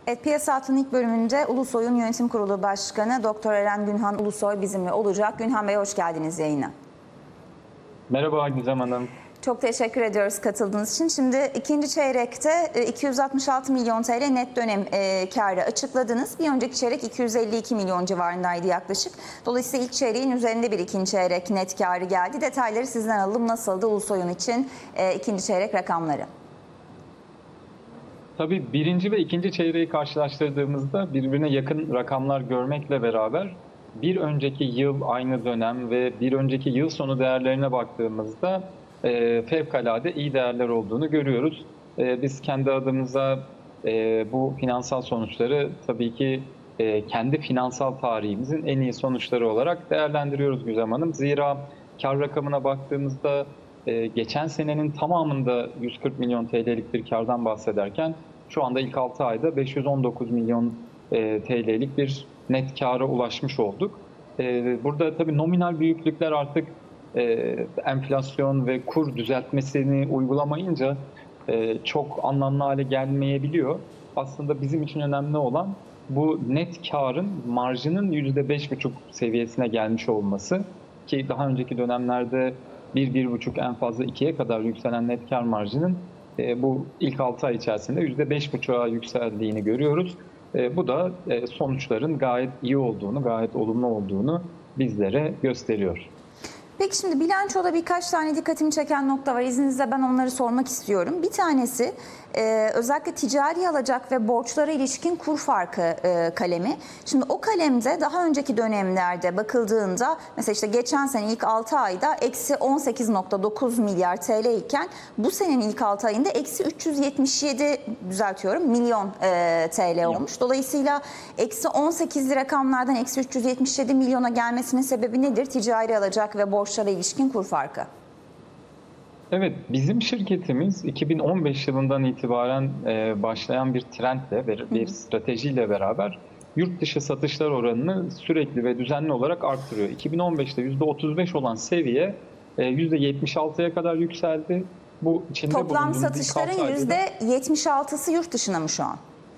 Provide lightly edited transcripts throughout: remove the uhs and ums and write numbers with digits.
Evet, Piyasa Hattı'nın ilk bölümünde Ulusoy'un Yönetim Kurulu Başkanı Doktor Eren Günhan Ulusoy bizimle olacak. Günhan Bey, hoş geldiniz yayına. Merhaba Gizem Hanım. Çok teşekkür ediyoruz katıldığınız için. Şimdi ikinci çeyrekte 266 milyon TL net dönem karı açıkladınız. Bir önceki çeyrek 252 milyon civarındaydı yaklaşık. Dolayısıyla ilk çeyreğin üzerinde bir ikinci çeyrek net karı geldi. Detayları sizden alalım. Nasıldı Ulusoy'un için ikinci çeyrek rakamları? Tabii birinci ve ikinci çeyreği karşılaştırdığımızda birbirine yakın rakamlar görmekle beraber bir önceki yıl aynı dönem ve bir önceki yıl sonu değerlerine baktığımızda fevkalade iyi değerler olduğunu görüyoruz. Biz kendi adımıza bu finansal sonuçları tabii ki kendi finansal tarihimizin en iyi sonuçları olarak değerlendiriyoruz Gizem Hanım. Zira kar rakamına baktığımızda geçen senenin tamamında 140 milyon TL'lik bir kardan bahsederken şu anda ilk 6 ayda 519 milyon TL'lik bir net kâra ulaşmış olduk. Burada tabii nominal büyüklükler artık enflasyon ve kur düzeltmesini uygulamayınca çok anlamlı hale gelmeyebiliyor. Aslında bizim için önemli olan bu net karın marjının %5,5 seviyesine gelmiş olması ki daha önceki dönemlerde 1-1,5 en fazla 2'ye kadar yükselen net kar marjının bu ilk 6 ay içerisinde %5,5'a yükseldiğini görüyoruz. Bu da sonuçların gayet iyi olduğunu, gayet olumlu olduğunu bizlere gösteriyor. Peki şimdi bilançoda birkaç tane dikkatimi çeken nokta var. İzninizle ben onları sormak istiyorum. Bir tanesi özellikle ticari alacak ve borçlara ilişkin kur farkı kalemi. Şimdi o kalemde daha önceki dönemlerde bakıldığında mesela işte geçen sene ilk 6 ayda eksi 18,9 milyar TL iken bu senenin ilk 6 ayında eksi 377 milyon TL olmuş. Dolayısıyla eksi 18'li rakamlardan eksi 377 milyona gelmesinin sebebi nedir? Ticari alacak ve borçlara ilişkin kur farkı. Evet, bizim şirketimiz 2015 yılından itibaren başlayan bir trendle ve bir stratejiyle beraber yurt dışı satışlar oranını sürekli ve düzenli olarak arttırıyor. 2015'te %35 olan seviye %76'ya kadar yükseldi. Bu içinde toplam satışların %76'sı yurt dışına mı şu an?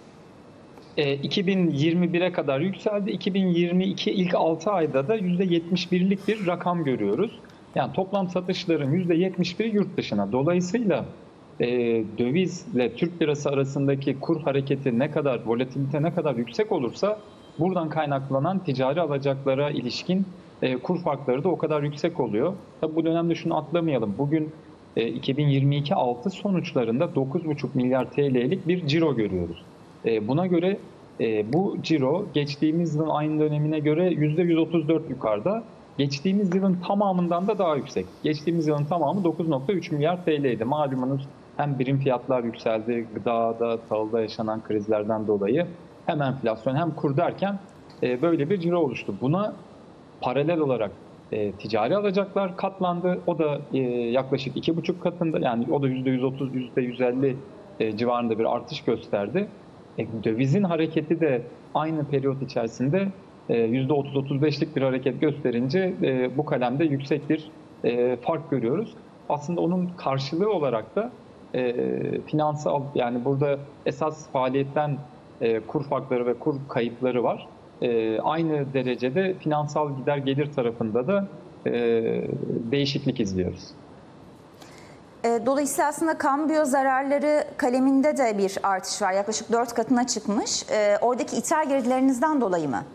2021'e kadar yükseldi. 2022 ilk 6 ayda da %71'lik bir rakam görüyoruz. Yani toplam satışların %71'i yurt dışına. Dolayısıyla dövizle Türk lirası arasındaki kur hareketi ne kadar, volatilite ne kadar yüksek olursa buradan kaynaklanan ticari alacaklara ilişkin kur farkları da o kadar yüksek oluyor. Tabii bu dönemde şunu atlamayalım. Bugün 2022 6 sonuçlarında 9,5 milyar TL'lik bir ciro görüyoruz. Buna göre bu ciro geçtiğimiz yılın aynı dönemine göre %134 yukarıda. Geçtiğimiz yılın tamamından da daha yüksek. Geçtiğimiz yılın tamamı 9,3 milyar TL'ydi. Malumunuz hem birim fiyatlar yükseldi, gıdada, tahılda yaşanan krizlerden dolayı hem enflasyon hem kur derken böyle bir ciro oluştu. Buna paralel olarak ticari alacaklar katlandı. O da yaklaşık 2,5 katında, yani o da %130, %150 civarında bir artış gösterdi. Dövizin hareketi de aynı periyot içerisinde %30-35'lik bir hareket gösterince bu kalemde yüksek bir fark görüyoruz. Aslında onun karşılığı olarak da finansal, yani burada esas faaliyetten kur farkları ve kur kayıpları var. Aynı derecede finansal gider gelir tarafında da değişiklik izliyoruz. Dolayısıyla aslında kambiyo zararları kaleminde de bir artış var. Yaklaşık 4 katına çıkmış. Oradaki ithal girdilerinizden dolayı mı?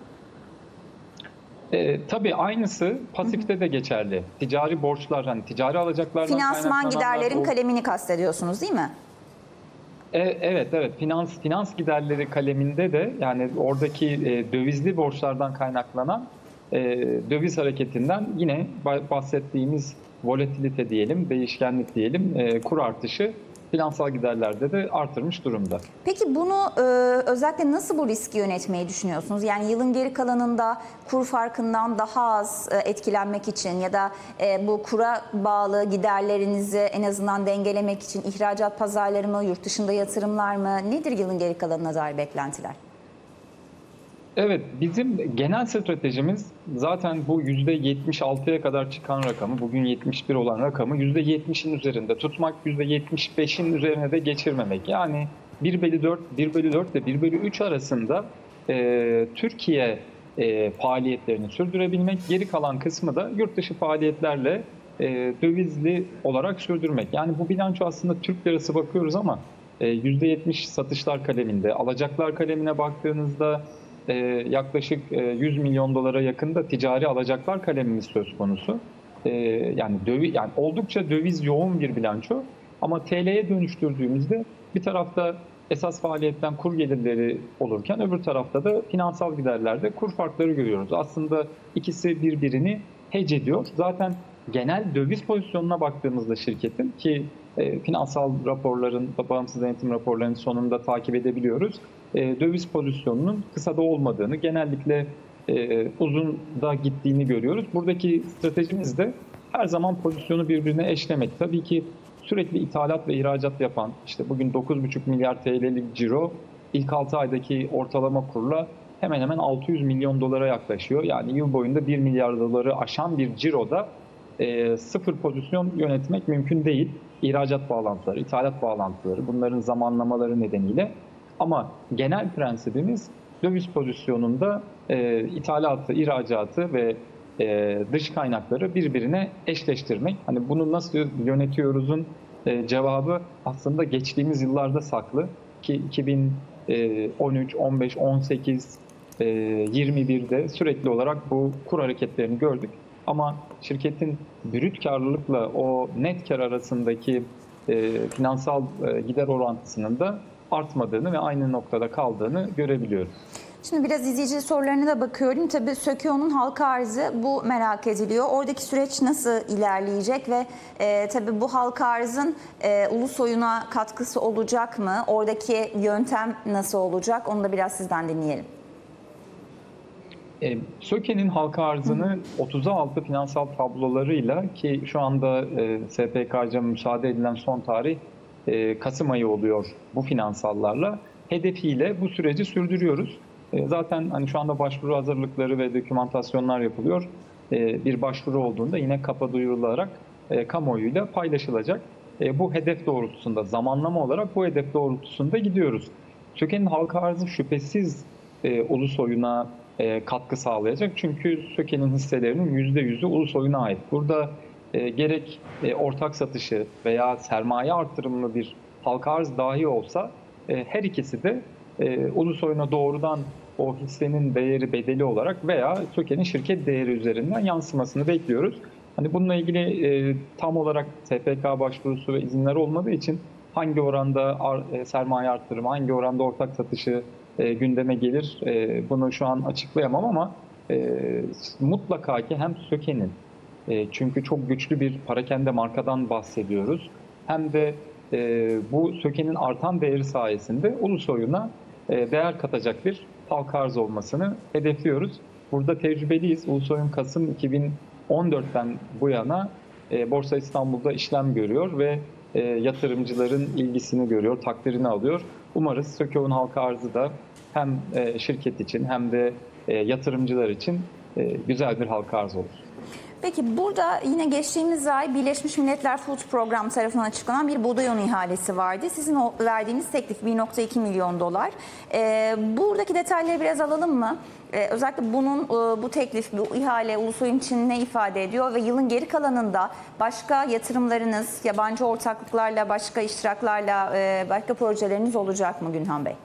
Tabii aynısı pasifte de geçerli. Ticari borçlar, hani ticari alacaklardan finansman giderlerin kalemini kastediyorsunuz değil mi? Evet. Finans giderleri kaleminde de, yani oradaki dövizli borçlardan kaynaklanan döviz hareketinden yine bahsettiğimiz volatilite diyelim, değişkenlik diyelim, kur artışı finansal giderlerde de artırmış durumda. Peki bunu özellikle nasıl bu riski yönetmeyi düşünüyorsunuz? Yani yılın geri kalanında kur farkından daha az etkilenmek için ya da bu kura bağlı giderlerinizi en azından dengelemek için ihracat pazarları mı, yurt dışında yatırımlar mı? Nedir yılın geri kalanına dair beklentiler? Evet, bizim genel stratejimiz zaten bu %76'ya kadar çıkan rakamı, bugün 71 olan rakamı %70'in üzerinde tutmak, %75'in üzerine de geçirmemek. Yani 1/4, 1/4 ve 1/3 arasında Türkiye faaliyetlerini sürdürebilmek, geri kalan kısmı da yurt dışı faaliyetlerle dövizli olarak sürdürmek. Yani bu bilanço aslında Türk lirası bakıyoruz ama %70 satışlar kaleminde, alacaklar kalemine baktığınızda yaklaşık 100 milyon dolara yakın da ticari alacaklar kalemimiz söz konusu. Yani oldukça döviz yoğun bir bilanço ama TL'ye dönüştürdüğümüzde bir tarafta esas faaliyetten kur gelirleri olurken öbür tarafta da finansal giderlerde kur farkları görüyoruz. Aslında ikisi birbirini hedge ediyor. Zaten genel döviz pozisyonuna baktığımızda şirketin ki finansal raporların, bağımsız denetim raporlarının sonunda takip edebiliyoruz. Döviz pozisyonunun kısada olmadığını, genellikle uzun da gittiğini görüyoruz. Buradaki stratejimiz de her zaman pozisyonu birbirine eşlemek. Tabii ki sürekli ithalat ve ihracat yapan, işte bugün 9,5 milyar TL'lik ciro ilk 6 aydaki ortalama kurla hemen hemen 600 milyon dolara yaklaşıyor. Yani yıl boyunda 1 milyar doları aşan bir ciroda sıfır pozisyon yönetmek mümkün değil. İhracat bağlantıları, ithalat bağlantıları, bunların zamanlamaları nedeniyle. Ama genel prensibimiz döviz pozisyonunda ithalatı, ihracatı ve dış kaynakları birbirine eşleştirmek. Hani bunu nasıl yönetiyoruzun cevabı aslında geçtiğimiz yıllarda saklı ki 2013, 15, 18, 21'de sürekli olarak bu kur hareketlerini gördük. Ama şirketin brüt karlılıkla o net kar arasındaki finansal gider orantısının da artmadığını ve aynı noktada kaldığını görebiliyoruz. Şimdi biraz izleyici sorularına da bakıyorum. Tabii SÖKEO'nun halka arzı bu merak ediliyor. Oradaki süreç nasıl ilerleyecek ve tabii bu halka arzın Ulusoy'una katkısı olacak mı? Oradaki yöntem nasıl olacak? Onu da biraz sizden dinleyelim. SÖKE'nin halka arzını 36 finansal tablolarıyla ki şu anda SPK'ca müsaade edilen son tarih Kasım ayı oluyor bu finansallarla hedefiyle bu süreci sürdürüyoruz. Zaten hani şu anda başvuru hazırlıkları ve dokümantasyonlar yapılıyor. Bir başvuru olduğunda yine kapa duyurularak kamuoyuyla paylaşılacak. Bu hedef doğrultusunda, zamanlama olarak bu hedef doğrultusunda gidiyoruz. SÖKE'nin halka arzı şüphesiz Ulusoy'una katkı sağlayacak. Çünkü SÖKE'nin hisselerinin %100'ü Ulusoy'una ait. Burada gerek ortak satışı veya sermaye artırımlı bir halka arz dahi olsa her ikisi de Ulusoy'una doğrudan o hissenin değeri bedeli olarak veya SÖKE'nin şirket değeri üzerinden yansımasını bekliyoruz. Hani bununla ilgili tam olarak SPK başvurusu ve izinler olmadığı için hangi oranda sermaye artırımı, hangi oranda ortak satışı gündeme gelir bunu şu an açıklayamam ama mutlaka ki hem SÖKE'nin çünkü çok güçlü bir parakende markadan bahsediyoruz hem de bu SÖKE'nin artan değeri sayesinde Ulusoy'una değer katacak bir halka arz olmasını hedefliyoruz. Burada tecrübeliyiz. Ulusoy'un Kasım 2014'ten bu yana Borsa İstanbul'da işlem görüyor ve yatırımcıların ilgisini görüyor, takdirini alıyor. Umarız SÖKE'nin halka arzı da hem şirket için hem de yatırımcılar için güzel bir halka arz olur. Peki burada yine geçtiğimiz ay Birleşmiş Milletler Food Program tarafından açıklanan bir buğday unu ihalesi vardı. Sizin o verdiğiniz teklif 1,2 milyon dolar. Buradaki detayları biraz alalım mı? Özellikle bu teklif, bu ihale Ulusoy'un için ne ifade ediyor ve yılın geri kalanında başka yatırımlarınız, yabancı ortaklıklarla, başka iştiraklarla, başka projeleriniz olacak mı Günhan Bey?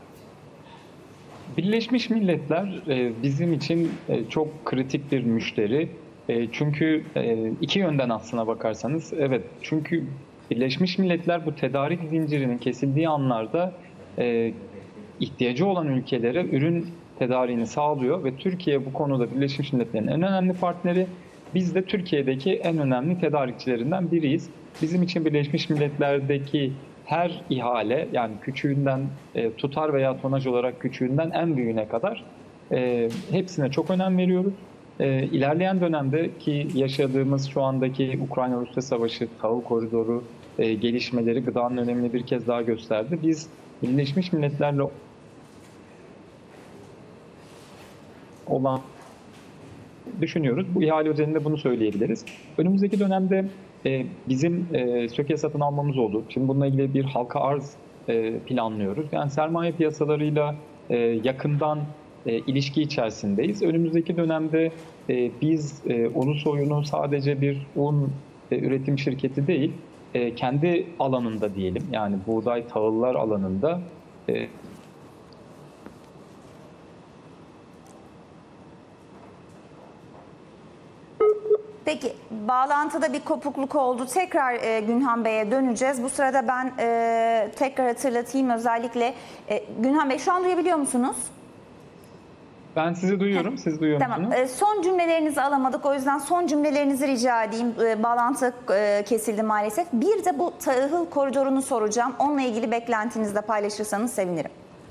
Birleşmiş Milletler bizim için çok kritik bir müşteri. Çünkü iki yönden aslına bakarsanız, evet, çünkü Birleşmiş Milletler bu tedarik zincirinin kesildiği anlarda ihtiyacı olan ülkelere ürün tedariğini sağlıyor ve Türkiye bu konuda Birleşmiş Milletler'in en önemli partneri. Biz de Türkiye'deki en önemli tedarikçilerinden biriyiz. Bizim için Birleşmiş Milletler'deki her ihale, yani küçüğünden tutar veya tonaj olarak küçüğünden en büyüğüne kadar hepsine çok önem veriyoruz. İlerleyen dönemdeki yaşadığımız şu andaki Ukrayna-Rusya savaşı, tahıl koridoru gelişmeleri gıdanın önemini bir kez daha gösterdi. Biz Birleşmiş Milletler'le olan düşünüyoruz. Bu ihale özelinde bunu söyleyebiliriz. Önümüzdeki dönemde bizim SÖKE satın almamız oldu. Şimdi bununla ilgili bir halka arz planlıyoruz. Yani sermaye piyasalarıyla yakından ilişki içerisindeyiz. Önümüzdeki dönemde biz Ulusoy'unu sadece bir un üretim şirketi değil, kendi alanında diyelim, yani buğday tahıllar alanında Peki, bağlantıda bir kopukluk oldu. Tekrar Günhan Bey'e döneceğiz. Bu sırada ben tekrar hatırlatayım özellikle. Günhan Bey, şu an duyabiliyor musunuz? ben sizi duyuyorum, siz duyuyor Tamam. musunuz? Son cümlelerinizi alamadık. O yüzden son cümlelerinizi rica edeyim. Bağlantı kesildi maalesef. Bir de bu tahıl koridorunu soracağım. Onunla ilgili beklentinizi de paylaşırsanız sevinirim.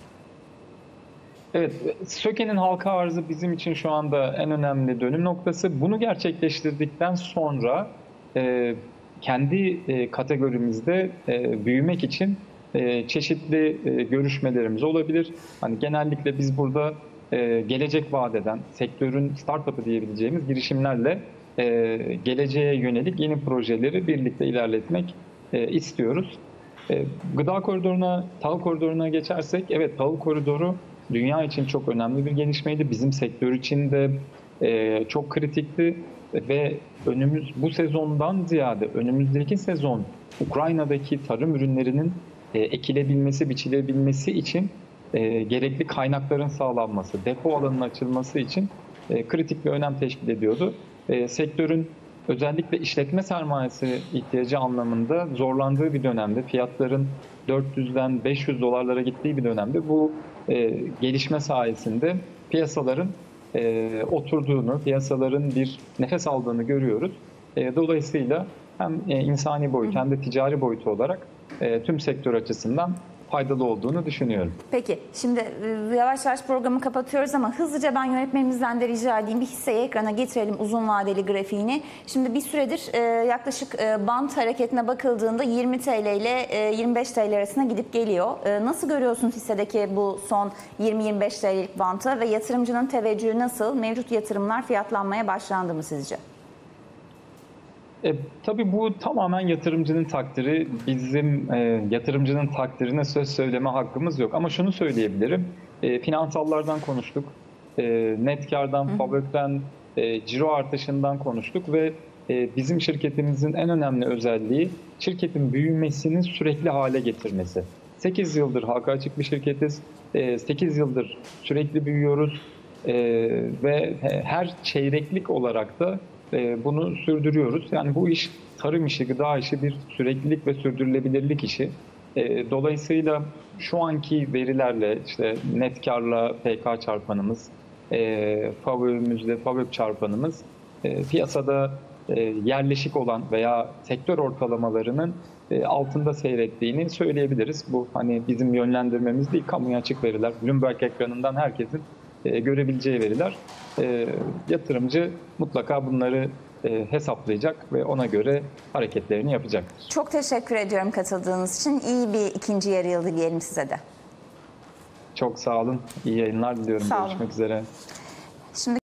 Evet, Söke'nin halka arzı bizim için şu anda en önemli dönüm noktası. Bunu gerçekleştirdikten sonra kendi kategorimizde büyümek için çeşitli görüşmelerimiz olabilir. Hani genellikle biz burada gelecek vaat eden, sektörün startup'ı diyebileceğimiz girişimlerle geleceğe yönelik yeni projeleri birlikte ilerletmek istiyoruz. Gıda koridoruna, tahıl koridoruna geçersek, evet, tahıl koridoru dünya için çok önemli bir gelişmeydi. Bizim sektör için de çok kritikti ve bu sezondan ziyade önümüzdeki sezon Ukrayna'daki tarım ürünlerinin ekilebilmesi, biçilebilmesi için gerekli kaynakların sağlanması, depo alanının açılması için kritik bir önem teşkil ediyordu. Sektörün özellikle işletme sermayesi ihtiyacı anlamında zorlandığı bir dönemde, fiyatların 400'den 500 dolarlara gittiği bir dönemde bu gelişme sayesinde piyasaların oturduğunu, piyasaların bir nefes aldığını görüyoruz. Dolayısıyla hem insani boyut hem de ticari boyutu olarak tüm sektör açısından faydalı olduğunu düşünüyorum. Peki, şimdi yavaş yavaş programı kapatıyoruz ama hızlıca ben yönetmenimizden de rica edeyim, bir hisseyi ekrana getirelim, uzun vadeli grafiğini. Şimdi bir süredir yaklaşık bant hareketine bakıldığında 20 TL ile 25 TL arasında gidip geliyor. Nasıl görüyorsunuz hissedeki bu son 20-25 TL'lik bantı ve yatırımcının teveccühü nasıl? Mevcut yatırımlar fiyatlanmaya başlandı mı sizce? Tabii bu tamamen yatırımcının takdiri. Bizim yatırımcının takdirine söz söyleme hakkımız yok. Ama şunu söyleyebilirim. Finansallardan konuştuk. Net kardan, FAVÖK'ten, ciro artışından konuştuk ve bizim şirketimizin en önemli özelliği şirketin büyümesini sürekli hale getirmesi. 8 yıldır halka açık bir şirketiz. 8 yıldır sürekli büyüyoruz. Ve her çeyreklik olarak da bunu sürdürüyoruz. Yani bu iş tarım işi, gıda işi, bir süreklilik ve sürdürülebilirlik işi. Dolayısıyla şu anki verilerle, işte net karla PK çarpanımız, FAVÖK'ümüzle FAVÖK çarpanımız piyasada yerleşik olan veya sektör ortalamalarının altında seyrettiğini söyleyebiliriz. Bu hani bizim yönlendirmemiz değil, kamuya açık veriler. Bloomberg ekranından herkesin görebileceği veriler. Yatırımcı mutlaka bunları hesaplayacak ve ona göre hareketlerini yapacak. Çok teşekkür ediyorum katıldığınız için. İyi bir ikinci yarı yıl dileyelim size de. Çok sağ olun. İyi yayınlar diliyorum. Sağ olun. Görüşmek üzere. Şimdi